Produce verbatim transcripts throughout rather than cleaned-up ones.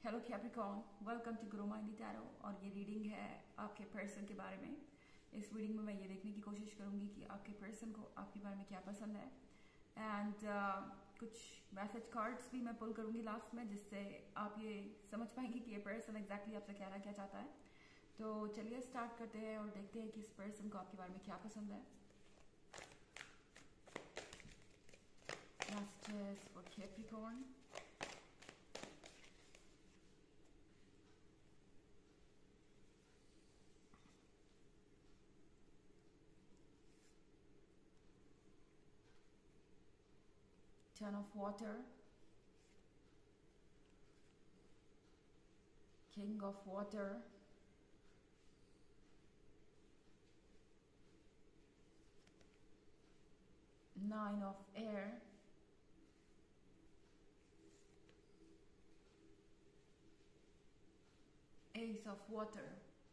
Hello Capricorn, welcome to Grow Mind Tarot. और ये reading है आपके पर्सन के बारे में। इस रीडिंग में मैं ये देखने की कोशिश करूंगी कि आपके पर्सन को आपके बारे में क्या पसंद है एंड uh, कुछ मैसेज कार्ड्स भी मैं पुल करूंगी लास्ट में, जिससे आप ये समझ पाएंगे कि ये पर्सन एग्जैक्टली आपसे कहना क्या चाहता है। तो चलिए स्टार्ट करते हैं और देखते हैं कि इस पर्सन को आपके बारे में क्या पसंद है। Justice for Capricorn. Ten of Water, King of Water, Nine of Air, Ace of Water.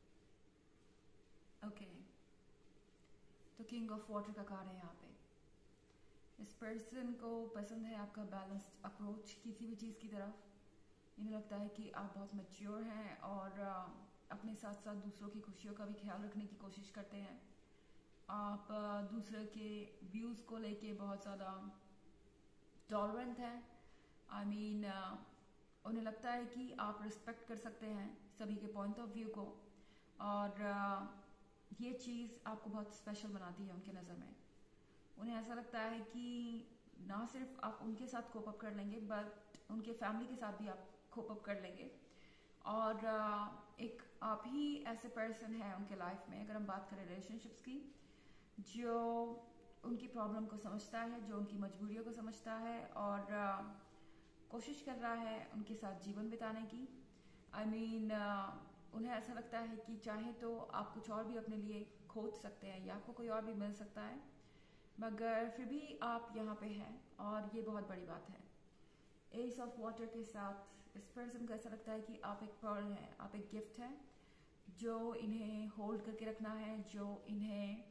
Okay, तो किंग ऑफ वाटर का कार्ड है यहाँ पे। इस पर्सन को पसंद है आपका बैलेंस्ड अप्रोच किसी भी चीज़ की तरफ। इन्हें लगता है कि आप बहुत मैच्योर हैं और अपने साथ साथ दूसरों की खुशियों का भी ख्याल रखने की कोशिश करते हैं। आप दूसरे के व्यूज़ को लेके बहुत ज़्यादा टॉलरेंट हैं। आई मीन उन्हें लगता है कि आप रिस्पेक्ट कर सकते हैं सभी के पॉइंट ऑफ व्यू को, और uh, ये चीज़ आपको बहुत स्पेशल बनाती है उनके नज़र में। उन्हें ऐसा लगता है कि ना सिर्फ आप उनके साथ कोप अप कर लेंगे, बट उनके फैमिली के साथ भी आप कोप अप कर लेंगे। और uh, एक आप ही ऐसे पर्सन है उनके लाइफ में, अगर हम बात करें रिलेशनशिप्स की, जो उनकी प्रॉब्लम को समझता है, जो उनकी मजबूरियों को समझता है और uh, कोशिश कर रहा है उनके साथ जीवन बिताने की। I I mean mean, uh, उन्हें ऐसा लगता है कि चाहे तो आप कुछ और भी अपने लिए खोज सकते हैं या आपको कोई और भी मिल सकता है, मगर फिर भी आप यहाँ पे हैं और ये बहुत बड़ी बात है। एस ऑफ वाटर के साथ इस पर्सन को ऐसा लगता है कि आप एक पर्ल हैं, आप एक गिफ्ट हैं जो इन्हें होल्ड करके रखना है, जो इन्हें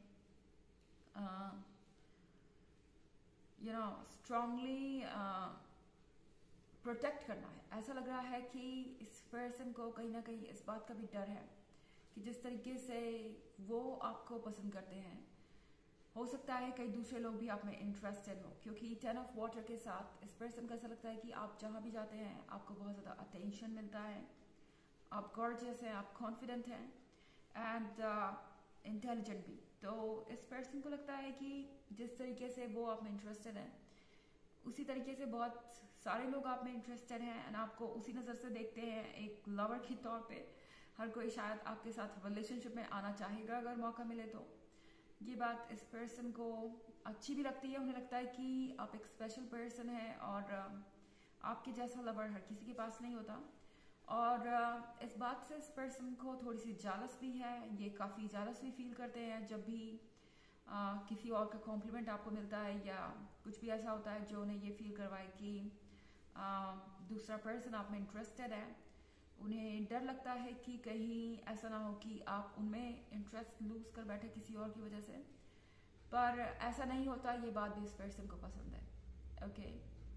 यू नो स्ट्रांगली प्रोटेक्ट करना है। ऐसा लग रहा है कि इस पर्सन को कहीं ना कहीं इस बात का भी डर है कि जिस तरीके से वो आपको पसंद करते हैं, हो सकता है कई दूसरे लोग भी आप में इंटरेस्टेड हो, क्योंकि टेन ऑफ वाटर के साथ इस पर्सन को ऐसा लगता है कि आप जहां भी जाते हैं आपको बहुत ज़्यादा अटेंशन मिलता है, आप गॉर्जियस हैं, आप कॉन्फिडेंट हैं एंड इंटेलिजेंट भी। तो इस पर्सन को लगता है कि जिस तरीके से वो आप में इंटरेस्टेड हैं, उसी तरीके से बहुत सारे लोग आप में इंटरेस्टेड हैं एंड आपको उसी नज़र से देखते हैं एक लवर के तौर पे। हर कोई शायद आपके साथ रिलेशनशिप में आना चाहेगा अगर मौका मिले तो। ये बात इस पर्सन को अच्छी भी लगती है। उन्हें लगता है कि आप एक स्पेशल पर्सन हैं और आपके जैसा लवर हर किसी के पास नहीं होता। और इस बात से इस पर्सन को थोड़ी सी जालस भी है। ये काफ़ी जालस भी फील करते हैं जब भी आ, किसी और का कॉम्प्लीमेंट आपको मिलता है या कुछ भी ऐसा होता है जो उन्हें ये फील करवाए कि आ, दूसरा पर्सन आप में इंटरेस्टेड है। उन्हें डर लगता है कि कहीं ऐसा ना हो कि आप उनमें इंटरेस्ट लूज कर बैठे किसी और की वजह से, पर ऐसा नहीं होता। ये बात भी इस पर्सन को पसंद है। ओके,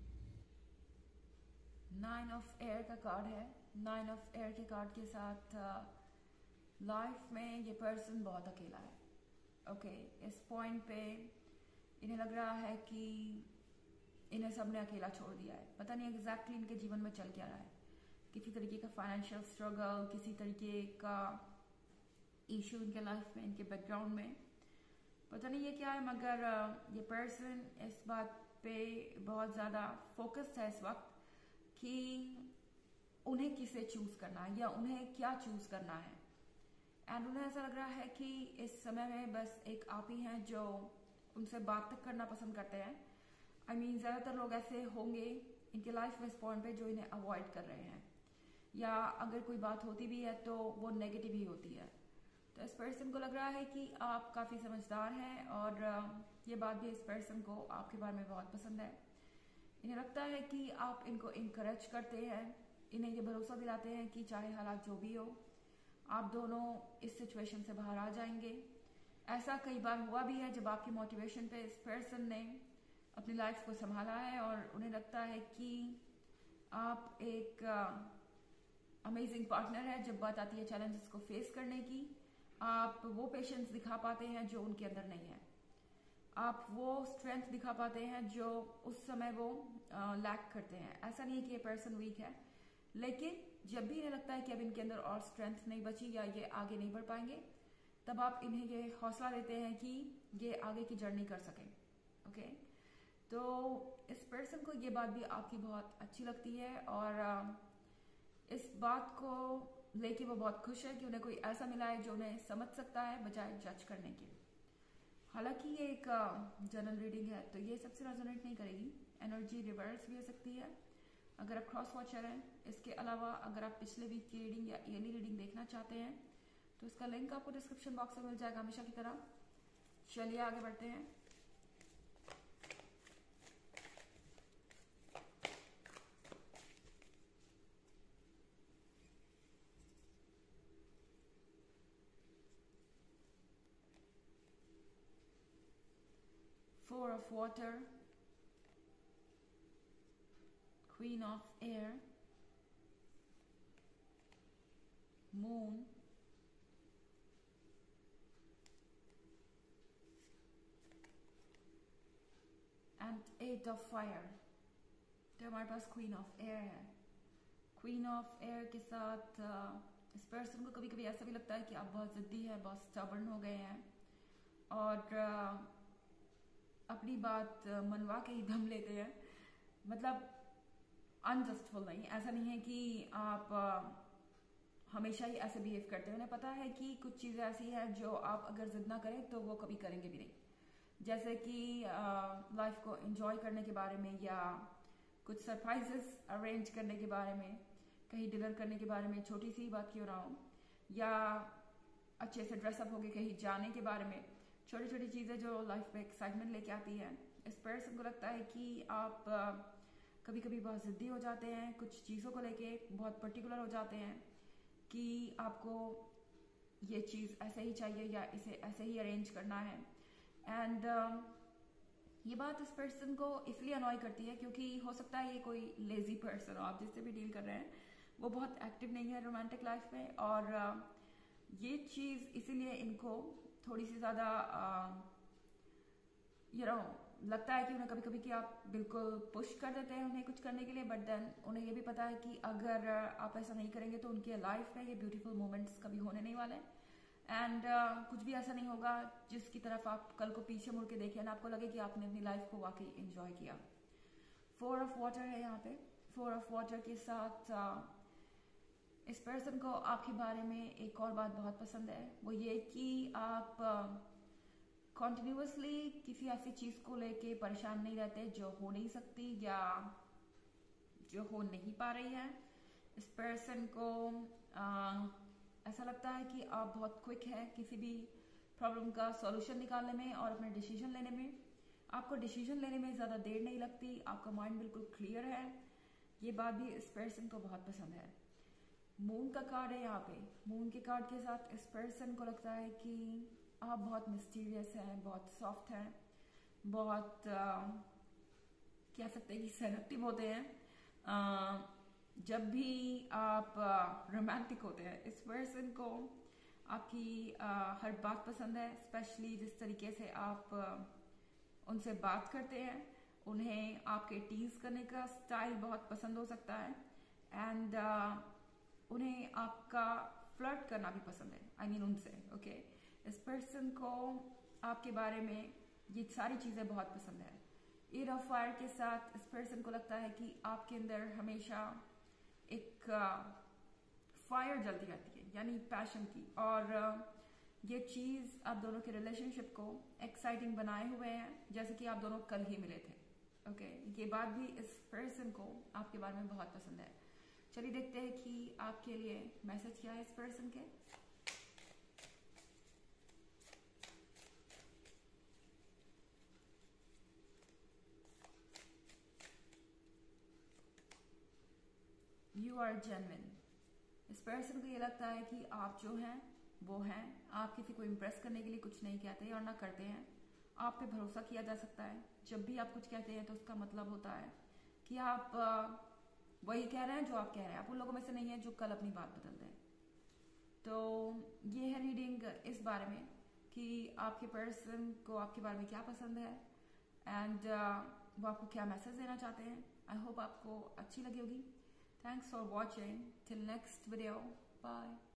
नाइन ऑफ एयर का कार्ड है। नाइन ऑफ एयर के कार्ड के साथ लाइफ में ये पर्सन बहुत अकेला है। ओके okay, इस पॉइंट पे इन्हें लग रहा है कि इन्हें सबने अकेला छोड़ दिया है। पता नहीं एग्जैक्टली इनके जीवन में चल क्या रहा है। किसी तरीके का फाइनेंशियल स्ट्रगल, किसी तरीके का इशू इनके लाइफ में, इनके बैकग्राउंड में, पता नहीं ये क्या है, मगर ये पर्सन इस बात पे बहुत ज़्यादा फोकस्ड है इस वक्त कि उन्हें किसे चूज करना है या उन्हें क्या चूज करना है। एंड उन्हें ऐसा लग रहा है कि इस समय में बस एक आप ही हैं जो उनसे बात तक करना पसंद करते हैं। आई मीन ज़्यादातर लोग ऐसे होंगे इनके लाइफ में इस पॉइंट पे जो इन्हें अवॉइड कर रहे हैं, या अगर कोई बात होती भी है तो वो नेगेटिव ही होती है। तो इस पर्सन को लग रहा है कि आप काफ़ी समझदार हैं और ये बात भी इस पर्सन को आपके बारे में बहुत पसंद है। इन्हें लगता है कि आप इनको इनकरेज करते हैं, इन्हें ये भरोसा दिलाते हैं कि चाहे हालात जो भी हो, आप दोनों इस सिचुएशन से बाहर आ जाएंगे। ऐसा कई बार हुआ भी है जब आपकी मोटिवेशन पे इस पर्सन ने अपनी लाइफ को संभाला है और उन्हें लगता है कि आप एक अमेजिंग पार्टनर है। जब बात आती है चैलेंजेस को फेस करने की, आप वो पेशेंस दिखा पाते हैं जो उनके अंदर नहीं है। आप वो स्ट्रेंथ दिखा पाते हैं जो उस समय वो लैक करते हैं। ऐसा नहीं है कि ये पर्सन वीक है, लेकिन जब भी इन्हें लगता है कि अब इनके अंदर और स्ट्रेंथ नहीं बची या ये आगे नहीं बढ़ पाएंगे, तब आप इन्हें ये हौसला देते हैं कि ये आगे की जर्नी कर सकें। ओके, तो इस पर्सन को ये बात भी आपकी बहुत अच्छी लगती है और इस बात को लेके वो बहुत खुश है कि उन्हें कोई ऐसा मिला है जो उन्हें समझ सकता है बजाय जज करने के। हालांकि ये एक जनरल रीडिंग है तो ये सबसे रेजोनेट नहीं करेगी, एनर्जी रिवर्स भी हो सकती है अगर आप क्रॉस वॉचर हैं। इसके अलावा अगर आप पिछले वीक की रीडिंग या ईयरली रीडिंग देखना चाहते हैं तो इसका लिंक आपको डिस्क्रिप्शन बॉक्स में मिल जाएगा हमेशा की तरह। चलिए आगे बढ़ते हैं। Four of water, Queen of air, moon, and eight of fire। तो हमारे पास क्वीन ऑफ एयर है। क्वीन ऑफ एयर के साथ इस पर्सन को कभी कभी ऐसा भी लगता है कि आप बहुत जिद्दी है, बहुत स्टबर्न हो गए हैं और अपनी बात मनवा के ही दम लेते हैं। मतलब अनजस्टफुल नहीं, ऐसा नहीं है कि आप हमेशा ही ऐसे बिहेव करते हैं। उन्हें पता है कि कुछ चीज़ें ऐसी हैं जो आप अगर जिद ना करें तो वो कभी करेंगे भी नहीं। जैसे कि लाइफ को एंजॉय करने के बारे में या कुछ सरप्राइजेस अरेंज करने के बारे में, कहीं डिनर करने के बारे में, छोटी सी बात क्यों ना हो, या अच्छे से ड्रेसअप होके कहीं जाने के बारे में, छोटी छोटी चीज़ें जो लाइफ में एक्साइटमेंट लेके आती है। इस पर्सन को लगता है कि आप कभी कभी बहुत ज़िद्दी हो जाते हैं, कुछ चीज़ों को लेके बहुत पर्टिकुलर हो जाते हैं कि आपको ये चीज़ ऐसे ही चाहिए या इसे ऐसे ही अरेंज करना है। एंड uh, ये बात इस पर्सन को इसलिए अनॉय करती है क्योंकि हो सकता है ये कोई लेजी पर्सन हो, आप जिससे भी डील कर रहे हैं वो बहुत एक्टिव नहीं है रोमांटिक लाइफ में, और uh, ये चीज़ इसीलिए इनको थोड़ी सी ज़्यादा यू नो लगता है कि उन्हें कभी कभी कि आप बिल्कुल पुश कर देते हैं उन्हें कुछ करने के लिए, बट देन उन्हें ये भी पता है कि अगर आप ऐसा नहीं करेंगे तो उनके लाइफ में ये ब्यूटीफुल मोमेंट्स कभी होने नहीं वाले एंड uh, कुछ भी ऐसा नहीं होगा जिसकी तरफ आप कल को पीछे मुड़ के देखें ना आपको लगे कि आपने अपनी लाइफ को वाकई एंजॉय किया। फोर ऑफ वाटर है यहाँ पे। फोर ऑफ वाटर के साथ uh, इस पर्सन को आपके बारे में एक और बात बहुत पसंद है, वो ये कि आप कॉन्टिन्यूसली uh, किसी ऐसी चीज़ को लेके परेशान नहीं रहते जो हो नहीं सकती या जो हो नहीं पा रही है। इस पर्सन को uh, ऐसा लगता है कि आप बहुत क्विक हैं किसी भी प्रॉब्लम का सॉल्यूशन निकालने में और अपने डिसीजन लेने में। आपको डिसीजन लेने में ज़्यादा देर नहीं लगती, आपका माइंड बिल्कुल क्लियर है। ये बात भी इस पर्सन को बहुत पसंद है। मून का कार्ड है यहाँ पे। मून के कार्ड के साथ इस पर्सन को लगता है कि आप बहुत मिस्टीरियस हैं, बहुत सॉफ्ट हैं, बहुत आ, कह सकते हैं कि सेलेक्टिव होते हैं। आ, जब भी आप रोमांटिक होते हैं इस पर्सन को आपकी आ, हर बात पसंद है, स्पेशली जिस तरीके से आप आ, उनसे बात करते हैं। उन्हें आपके टीज करने का स्टाइल बहुत पसंद हो सकता है एंड uh, उन्हें आपका फ्लर्ट करना भी पसंद है, आई I मीन mean उनसे। Okay okay? इस पर्सन को आपके बारे में ये सारी चीज़ें बहुत पसंद है। एट ऑफ फायर के साथ इस पर्सन को लगता है कि आपके अंदर हमेशा एक फायर uh, जलती रहती है, यानी पैशन की, और uh, ये चीज़ आप दोनों के रिलेशनशिप को एक्साइटिंग बनाए हुए हैं, जैसे कि आप दोनों कल ही मिले थे। Okay okay? ये बात भी इस पर्सन को आपके बारे में बहुत पसंद है। चलिए देखते हैं कि आपके लिए मैसेज क्या है इस पर्सन के। You are genuine. इस पर्सन को ये लगता है कि आप जो हैं वो हैं, आप किसी को इम्प्रेस करने के लिए कुछ नहीं कहते और ना करते हैं। आप पे भरोसा किया जा सकता है। जब भी आप कुछ कहते हैं तो उसका मतलब होता है कि आप वही कह रहे हैं जो आप कह रहे हैं। आप उन लोगों में से नहीं है जो कल अपनी बात बदल दें। तो ये है रीडिंग इस बारे में कि आपके पर्सन को आपके बारे में क्या पसंद है एंड uh, वो आपको क्या मैसेज देना चाहते हैं। आई होप आपको अच्छी लगी होगी। Thanks for watching. Till next video, bye.